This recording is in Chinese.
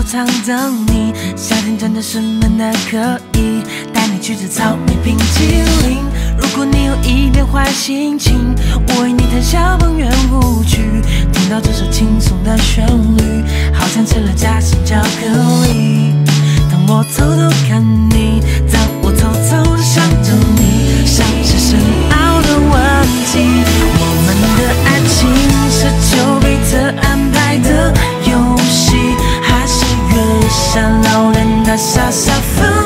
场等你。夏天真的是闷得可以，带你去吃草莓冰淇淋。如果你有一点坏心情，我为你弹小邦圆舞曲。听到这首轻松的旋律，好像吃了夹心巧克力。当我偷偷看你，当我偷偷的想着你，像是深奥的问题。我们的爱情是丘比特安排的游戏，还是月下老人他傻傻分